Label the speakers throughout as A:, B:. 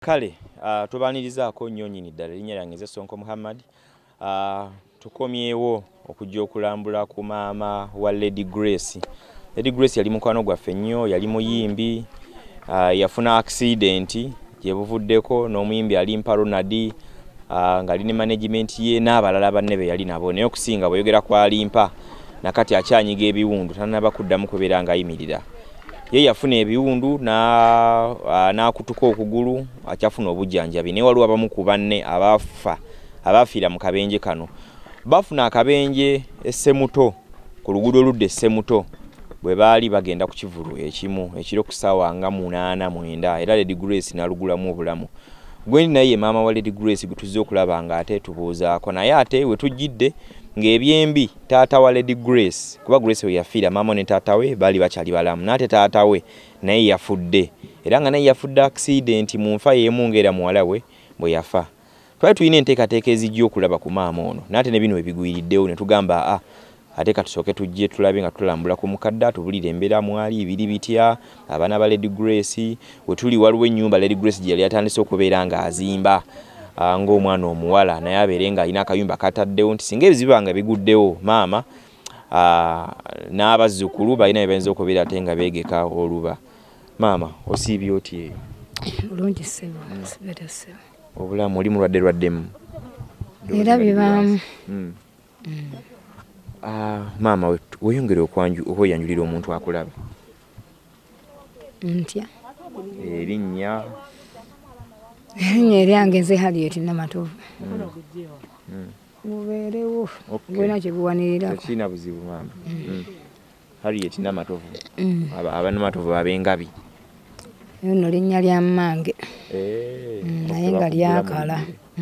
A: Kale tubanirizaako nnyo nnyini ddala erinnya lyange nze Sonko Muhammad. Tukomyewo okujja okulambula ku maama wa Lady Grace. Lady Grace yali mukwano gwaffe nnyo, yali muyimbi, yafuna accident gye buvuddeko n'omuyimbi alimpa Ronald ngali ne management ye n'abalala banne be yali nabo, naye okusinga bweyogera kwa alimpa nakati akyanyiga ebiwundu tanaba kuddamu kubeera ng'ayimirira. Ye yafuna ebiwundu n'akutuka okugulu akyafuna obujjanjabi, naye waliwo abamu ku banne abafiira mu kabenje kano. Bafuna akabenje essemuto ku luguudo oludda essemuto bwe baali bagenda ku kivulu ekimu ekiro ku ssaawa nga 8-9 era Lady Grace n'alugulamu obulamu. Gwendi naye ye maama wa Lady Grace gwe tuzze okulaba ng'ate tubuuzaako, naye ate we tujjidde ng'ebyembi taata wa Lady Grace, kuba Grace we yafiira maama ne taata we baali bakyali balamu, n'ate taata we naye yafudde, era nga naye yafudde accident mu nfa y'emu ng'era muwala we bwe yafa. Twali tulina enteekateeka ezijja okulaba ku maama ono, n'ate ne bino ebigwiriddewo ne tugamba ate katusooke tujje tulabe nga tulambula ku mukadde tubulire embeera mwali ibiri bitya abaana ba Lady Grace. We tuli waliwo ennyumba Lady Grace gye yali atandise okubeera ng'azimba ng'omwana omuwala, naye abeere ng'alina akayumba kataddewo nti singa ebizibu nga biguddewo maama n'abazzukulu balina bye bayinza okubeera ate nga beegeka oluba. Maama osiibye otya eyo?
B: Bulungi ssebo, sibeera ssebo.
A: Obulamu oli mulwadde-lwaddemu?
B: Era bibaamu.
A: Maama weyongere okweyanjulira omuntu akulaba.
B: Ntya?
A: Erinnya
B: eryange nze Harriet Namatovu. Mubeerewo gwena kye guwanirira.
A: Tekirina buzibu maama. Harriet Namatovu. Abanamatovu ab'engabi.
B: Nno linnya lya mmange. Naye nga lyakala.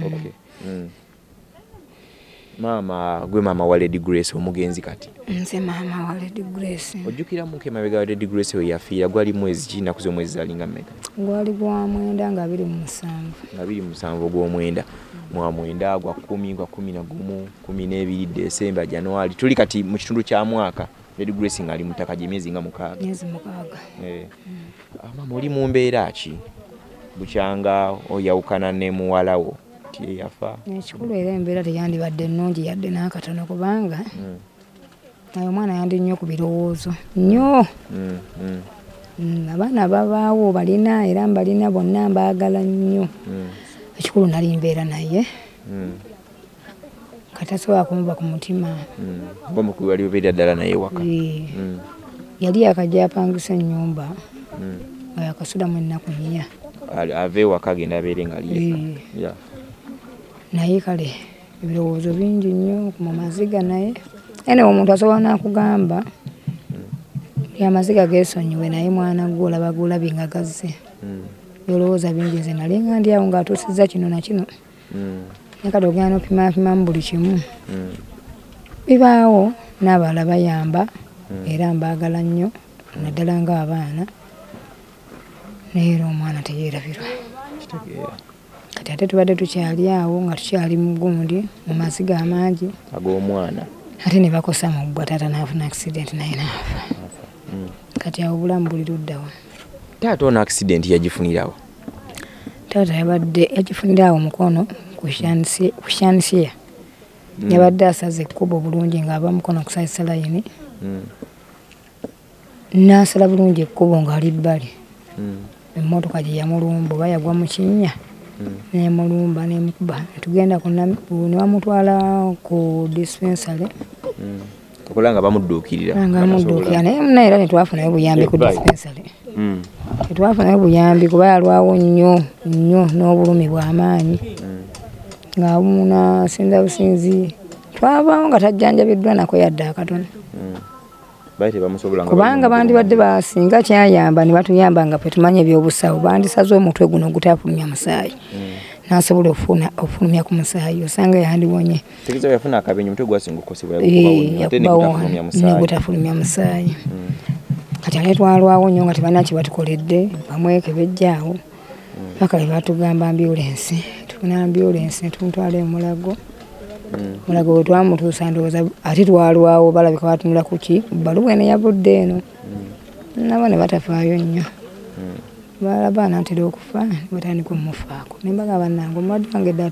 A: Maama gwe maama wa Lady Grace omugenzi kati?
B: Nze maama wa Lady Grace.
A: Ojjukira muke mabega wa Lady Grace we yafiira gwali mwezi ki, nnaku z'omwezi zalinga mmeka?
B: Gwali gwa mwenda nga 27.
A: Nga 27 gw'omwenda. Mwa mwenda gwa 10 gwa 11 12 Desemba Januari. Tuli kati mu kitundu kya mwaka Lady Grace ngali mutaka gy'emyezi nga 6.
B: Myezi 6.
A: Maama oli mu mbeera ki? Bukyanga oyawukana ne muwala wo yafa.
B: Ekikulu era embeera teyandibadde nnungi yadde n'akatono kubanga naye omwana yandi nnyo ku birowoozo nnyo. Abaana babaawo balina era mbalina bonna mbaagala nnyo. Ekikulu nali mbeera naye katasobola kumuba ku mutima.
A: Ng'omukulu wali obeera ddala naye waka?
B: Yali yakajja apangisa ennyumba nga yakasulamu ennaku 4.
A: Ave ewaka agenda abeere nga aliika.
B: Naye kale ebirowoozo bingi nnyo ku Mumaziga, naye ene omuntu asobola n'akugamba amaziga geesonyiwe naye mwana gwe olaba gulabi nga gazze. Byolowooza bingi, nze nali nga ndi awo ng'atuusizza kino na kino. Naye kale ogenda n'opimapimamu buli kimu. Bibaawo n'abalala bayamba era mbaagala nnyo naddala ng'abaana, naye era omwana teyeerabirwa. Kati ate tubadde tukyali awo nga tukyali mu gundi mu maziga amangi
A: ag'omwana,
B: ate ne bakosa mu bbwa, taata n'afuna accident naye n'afa. Kati awo obulamu buli luddawa.
A: Taata ono accident yagifunirawo?
B: Taata yagifunira awo mukono ku shansiya. Yabadde asaze ekkubo bulungi ng'ava mukono kusazisa layini. N'asala bulungi ekkubo ng'ali bbali. Emmotoka gye yamulumba oba yagwa mu kinnya. Nemulumba nemukuba tugenda ne bamutwala ku dispensary.
A: Okulanga bamudduukirira?
B: Bamudduukira naye munaye era netwafunayo buyambi ku dispensary. Tetwafunayo buyambi kuba yalwawo nnyo n'obulumi bw'amaanyi. Ng'abuuna sinza businzi twabaawo nga tajjanjabiddwa nako yadde akatono. Kubanga bandibadde basinga kyayamba ne batuyamba nga petumanya ebyobusawo, bandisaze omutwe guno ogutafulumya musaayi. N'asobola ofulumya ku musaayi osanga yandiwonye.
A: Tegeeza yafuna akabenje omutwe gwasinga okukosebwa
B: gutafulumya musaayi. Kati ate twalwawo nnyo nga tebalina kye batukoledde, bamwekebejja awo. Paka ne batugamba ambyulensi, tufuna ambyulensi ne tumutwala e Mulago. Mulago we twamutuusa ndowooza ate twalwawo balabika batunula ku ki bbaluwa eno yavudde eno. Nabo ne batafaayo nnyo. balaba n'atera okufa batandika omufaako ne mbagamba bannange omulwadde wange ddala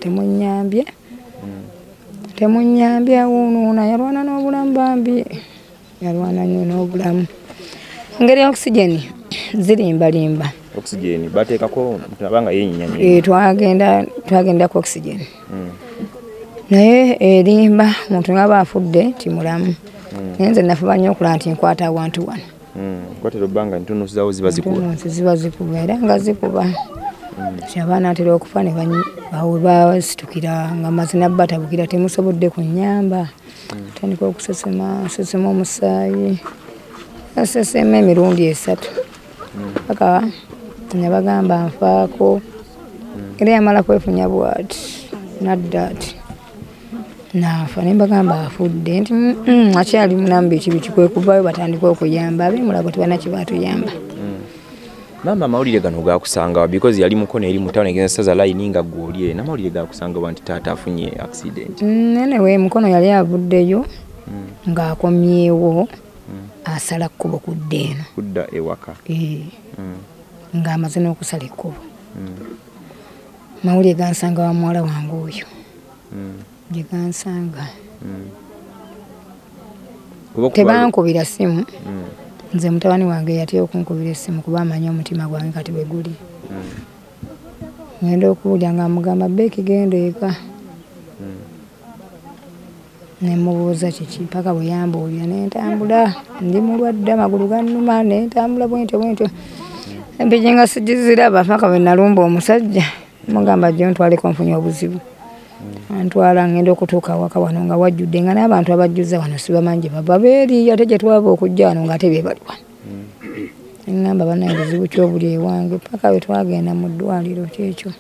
B: temunnyambye wuunuuna yalwana n'obulamu bambi yalwana nnyo n'obulamu engeri oxygeni zirimbalimba
A: oxygeni bateekako abanga yenyinyanya
B: twagenda ku oxygeni naye erimba omuntu ng'aba afudde timulamu naye nze nafuba nnyo okulaba nti nkwata awantu wano
A: kwatera obbanga ntunusi zawo
B: ziba zikuba era nga zikuba abaana atera okufa ne basitukira nga mazina batabukira temusobodde kunnyamba tandika okusesema omusaayi asesema emirundi 3 paka nebagamba nfaako era yamala kwefunya bwati nadda ati nafa ne mbagamba afudde nti akyali mulamu biki kwekuvayo batandika okuyamba abemulago tebana kibatuyamba.
A: Maama amawulire gano gakusangawa because yali mukono eri mutawuni egenda saza line nga gwolye namawulire gakusangawa nti taata afunye accident.
B: Anyway mukono yali avuddeyo ng'akomyewo asala kkubo kudda ewaka ng'amaze n'okusala ekkubo. Mawulire gansanga wa muwala wange oyo gye gansanga tebankubira simu nze mutabani wange yatya okunkubira essimu kuba amanyi omutima gwange kati bwe guli ngenda okuwulya nga amugamba Beeki genda eka nemubuuza kiki paka bwe yambuulira nentambula ndi mulwadde amagulu gannuma nentambula bwentyo empiki nga sigiziraba paka bwe nalumba omusajja mugamba jjo ntwaleko nfunye obuzibu antwala ngenda okutuuka waka wano nga wajjudde nga n'abantu abajjuza wano sibamanyi bava beeri ate gye twava okujja wano ng'ate be bali wano ngamba banaye buzibu kyobuli ewange paka bwe twagenda mu ddwaliro kyekyo.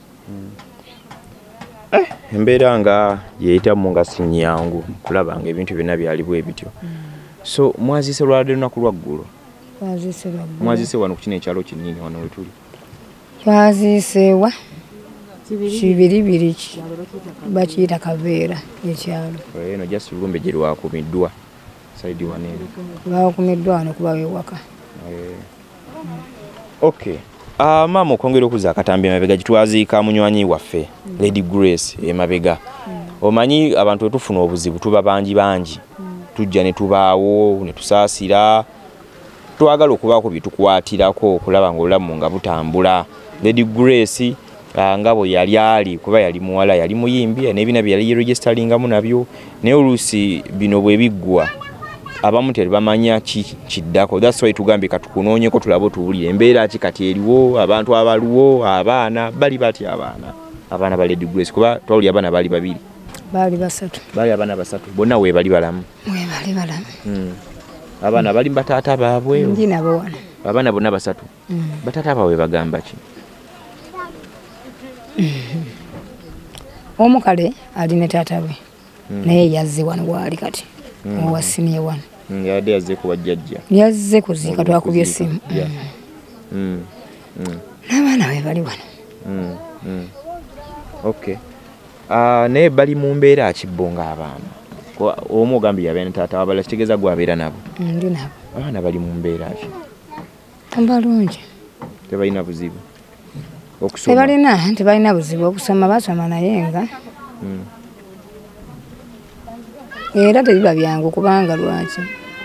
A: Embeera nga yeeyitamu nga si nnyangu kulaba nga ebintu byonna byali bwe bityo. So mwaziise lwalwadde lunaku lwaggulo? Mwaziise wano ku kino ekyalo kinini wano we tuli?
B: Twaziisewa Kibiribiri bakiyita Kaveera ekyalo.
A: Eno just Lumbe gye lwakumiddwa saidi waneeri.
B: Lwakumiddwa wano kuba wewaka.
A: Okay. Maama okwongera okuza akatambi emabega gitwaziika munywanyi waffe Lady Grace emabega. Omanyi abantu etufuna obuzibu tuba bangi tujja ne tubaawo ne tusaasira twagala okubaako bitukwatirako okulaba ng'obulamu nga butambula. Lady Grace ngabo yali kuba yali muwala yali muyimbi n'ebina bye yali registeringamu nabyo naye oluusi bino bwe biggwa abamu tebamanya kiddako. That's why tugambye katukunoonyeko tulabo tuwulire embeera ki kati eriwo abantu abaliwo abaana bali bati abaana ba Lady Grace kuba twawulira abaana bali babiri
B: bali abaana basatu
A: bonna we bali balamu abaana bali bataata baabwe
B: ndi nabo wano
A: abaana bonna basatu bataata baabwe bagamba ki?
B: Omukale ali ne taata we naye yazze wano waali kati owa senior wano
A: yadde yazze ku bajjajja
B: yazze kuziika twakubye essimu n'abaana we bali wano.
A: Okay. Naye bali mu mbeera kibbo ng'abaana omu ogambye yabeera ne taata wabala kitegeeza gwabeera nabo?
B: Ndi nabo.
A: Abaana bali mu mbeera ki?
B: Balungi
A: tebalina buzibu
B: tebalina buzibu okusoma basoma naye nga era tebiba byangu kubanga lwaki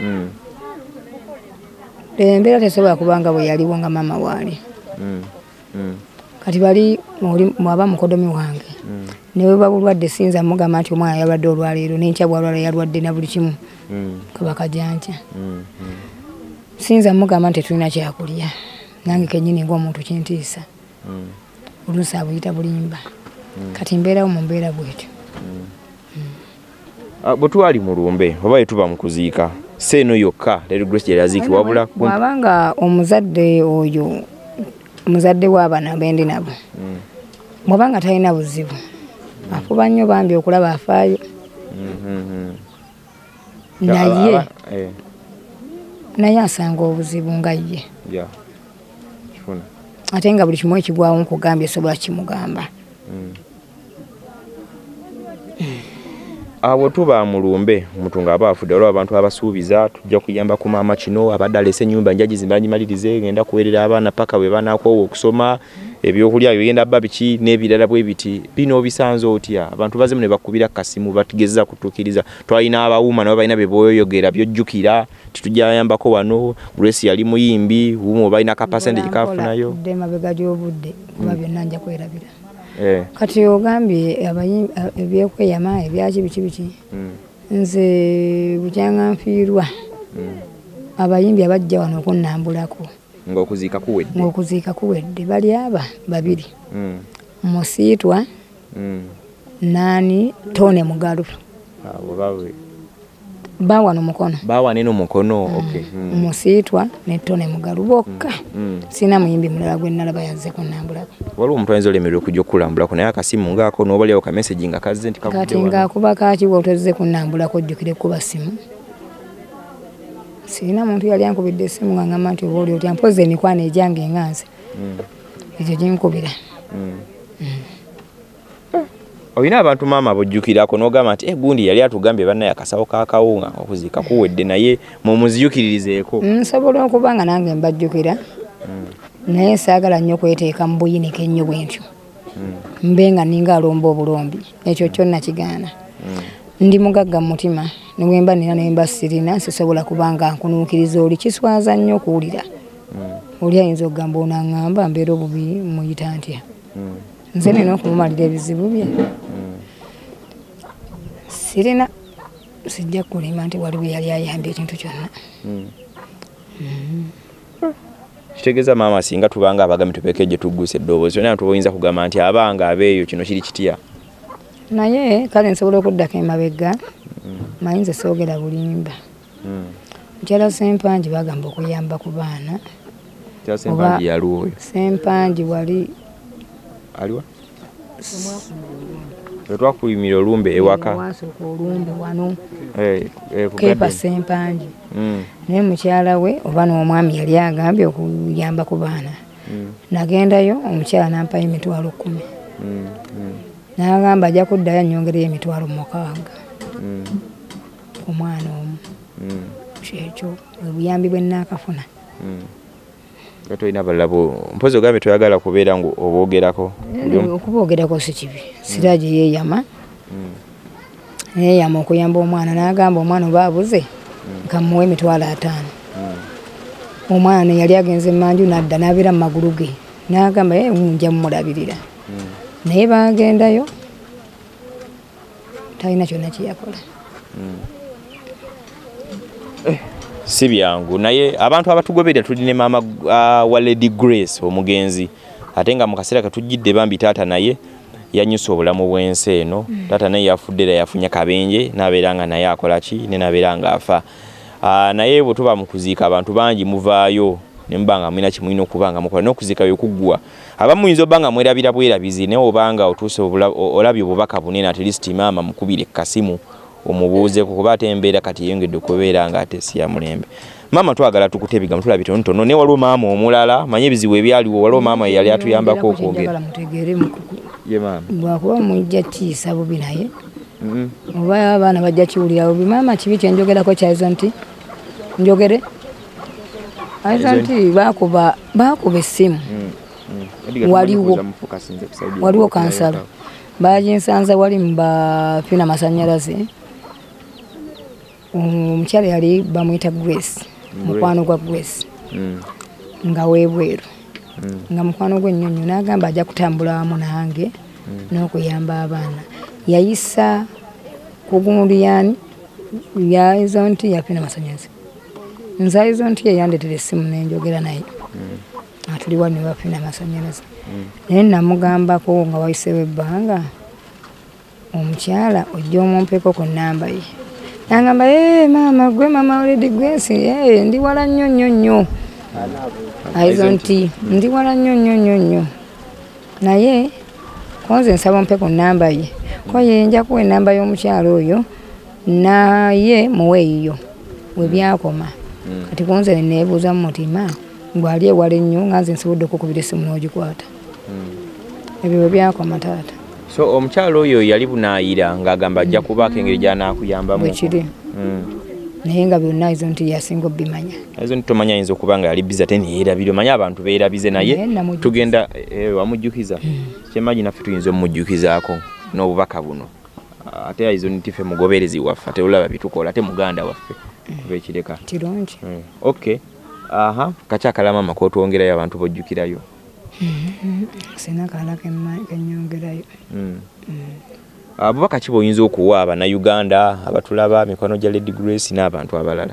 B: embeera tesobola kubanga bwe yaliwo nga maama waali kati bali mwaba mukodomi wange newe babulwadde sinza mugamba nti omwana yalwadde olwaleero nenkya bwalwala yalwadde na buli kimu kabaka janja sinza mugamba nti tulina kyakulya nange kenyini ng'omuntu kintiisa oluusi abuyita bulimba kati mbeerawo mu mbeera bwetyo.
A: Bwe twali mu lumbe oba yetuba mu kuziika seeno yokka Lady Grace gye yaziikibwa wabula
B: bw'abanga omuzadde oyo omuzadde w'abaana bendi nabo bw'abanga talina buzibu afuba nnyo bambi okulaba afaayo naye asanga obuzibu nga ye ate nga buli kimu ekigwawo nkugambye sobola kimugamba.
A: Awo tuba mulumbe omutunga abafudde olwo abantu abasuubiza tujja kuyamba ku maama kino abadde alese ennyumba njaji zimbanyimalirize ngenda kuwerera abaana paka bwe banaakoowa okusoma ebyokulya bigenda bba biki n'ebirala bwe biti bino bisanze otya abantu bazemu ne bakubira kasimu batigeza kutuukiriza twalina abawuuma nabo balina be boyoyogera byojjukira titujayambako wano Grace yali muyimbi wuumu balina ka percentage kafunayo
B: mabega gy'obudde kuba byonna nja kwerabira kati ogambye ebyekweyama ebyaki biki nze bukyanga nfiirwa abayimbi abajja wano okunnambulako ng'okuziika kuwedde bali aba babiri Musiitwa nani Tone Mugalu bawana mukono
A: okay
B: Musiitwa ne Tone Mugalu bokka sina muyimbi mulala gwe nalaba yazze kunnambulako
A: waliwo omuntu ayinza olemererwa okujja okukulambulako naye akasimu ngaako n'obalyawo ka message nga kazze nti kavudde
B: kati ng'akuba kaaki bw'otozze kunnambulako ojjukire kuba simu sirina muntu yali ankubidde essimu nga ngamba nti oba oli otya mpozi emikwano egyange enganze ekyo ginkubira
A: olina abantu maama bojjukirako n'ogamba nti gundi yali atugambye bannaye akasawo kakawunga okuziika kuwedde naye mumuziyukiririzeeko
B: nsobola okuba nga nange mbajjukira naye saagala nnyo kweteeka mu buyinike ennyo bwentyo mbe nga ninga alomba obulombi ekyo kyonna kigaana ndi mugagga mu mutima nebwemba nina nemba sirina sisobola kubanga nkunuukiriza oli kiswaza nnyo okuwulira oli ayinza okugamba onaŋŋamba mbeera obubi muyita ntya nze nina okumumalira ebizibu bye sirina sijja kulima nti waliwo yali ayambye ekintu kyonna
A: kitegeeza maama singa tubanga abagambi tupeeko gye tugguse eddoboozi yonna tuyinza kugamba nti abanga abeeyo kino kiri kitya
B: naye kale nsobola okuddako emabega mayinza soogera bulimba mukyala Sempanji bagamba okuyamba ku baana Sempanji wali
A: aliwa twakuyimira olumbe ewaka
B: wasooka olumbe wano kepa Sempanji naye mukyala we oba n'omwami yali agambye okuyamba ku baana nagendayo omukyala nampayo emitwalo 10 n'agamba ajja kuddayo annyongereyo emitwalo 6 ku mwana omu kyekyo obuyambi bwe nnaakafuna
A: tolina balabo mpozi ogambe toyagala kubeera ngu oboogerako
B: okuboogerako si kibi sira gye yeeyama yeeyama okuyamba omwana n'agamba omwana oba abuze nkamuwa emitwalo 5 omwana ne yali agenze emanju n'adda n'abeera mu magulu ge n'agamba nja mumulabirira naye bagendayo talina kyonna kyeyakola
A: si byangu naye abantu abatugoberera tuli ne maama wa Lady Grace omugenzi ate nga mu kaseera katujjidde bambi taata naye yanyusa obulamu bw'ensi eno taata naye yafudde era yafunye kabenje n'abeera nga naye akola ki ne n'abeera nga afa naye bwe tuba mu kuziika abantu bangi muvaayo ne mubanga mulina kimulina okubanga mukola n'okuziika yokuggwa abamu muyinza obanga mwerabira bwerabizi naye obanga otuuse olabye obubaka bunene at least maama mukubire kasimu omubuuze kuba ate embeera kati yengedde okubeera nga ate si ya mulembe maama twagala tukute ebigambo tulabye tonotono naye waliwo maama omulala manye ebizibu ebyaliwo waliwo maama yali atuyambako okwogera ye maama
B: bwakuba mujja kiisa bubi naye oba abaana bajja kiwulira bubi maama kibi kyenjogerako kyaizo nti njogere aizo nti bakuba essimu waliwo kansalo baginsanza wali mubafina masanyalaze omukyala yali bamuyita Grace mukwano gwa Grace nga webweru nga mukwano gwe nnyonnyo n'agamba ajja kutambula wamu nange n'okuyamba abaana yayisa ku gundu yani yaizo nti yafina masanyalaze nze aizo nti yeyandetera essimu nenjogera naye atuli wano bafina masanyalaze naye namugambako nga wayisewo ebbanga omukyala ojja omumpeko ku nnamba ye nagamba maama gwe maama Lady Grace ndi wala nnyo aizo nti ndi wala nnyo naye konze nsaba ompe ku nnamba ye ko ye nja kuwa ennamba y'omukyala oyo naye muweeyo we byakoma kati konze neneebuuza mu mutima ngwali ewala ennyo nga nze nsobodde okukubira essimu n'ogikwata ebyo bwe byakoma taata
A: So omukyalo oyo yali bunaayira ng'agamba ajja kubaako engeri gy'anaakuyambamu.
B: Bwe kiri. Naye nga byonna izo nti yasinga obimanya.
A: Izo nti tomanya ayinza okuba nga yali biza ate neyeerabira. Omanyi abantu beerabize naye tugenda wamujjukiza. Kyemagi naffe tuyinza omumujjukizaako n'obubaka buno. Ate izo nti ffe mugoberezi waffe ate olaba bitukola ate muganda waffe. Bekireka.
B: Kirungi.
A: Okay. Kakyakala maama k'otwongerayo abantu bojjukirayo.
B: Sina kala kenyongerayo.
A: Bubaka ki bw'oyinza okuwa Abannayuganda abatulaba mikwano gya Lady Grace n'abantu abalala?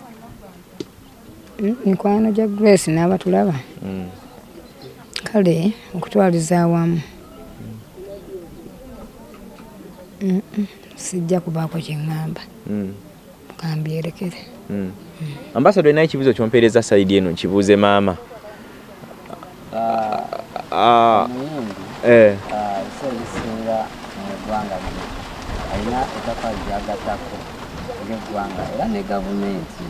B: Mikwano gya Grace n'abatulaba? Kale okutwaliza awamu sijja kubaako kye ŋŋamba. Kambyerekere.
A: Ambassador naye ekibuuzo kyompeereza sayidi eno nkibuuze maama.
C: Ebisinga mu ggwanga lino alina ettaffaali ly'agattako ng'eggwanga era ne gavumenti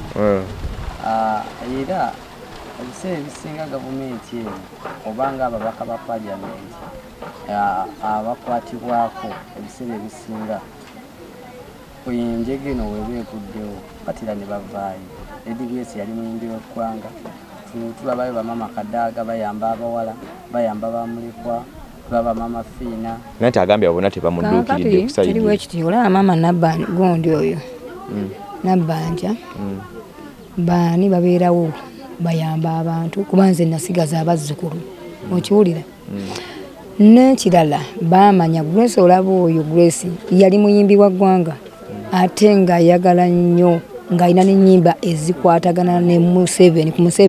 C: era ebiseera ebisinga gavumenti eno obanga ababaka ba paliamenti abakwatibwako ebiseera ebisinga enjege eno weeba eguddewo batera ne bavaayo. Lady Grace yali muyimbi w'eggwanga, tulabayo bamama Kadaaga bayamba abawala, bayamba bamulekwa, tulaba mama Fiina.
A: Nati agambye abona tebamudduukiridde kusayidi.
B: Kiriwo ekiti olaba mama Nabbanja gondi oyo. Nabbanja baani babeerawo bayamba abantu kuba nze nasigaza abazzukulu. Okiwulira? N'ekirala baamanya Grace olaba oyo Grace yali muyimbi wa ggwanga ate ng'ayagala nnyo ng'alina n'ennyimba ezikwatagana ne Museveni ku Museveni.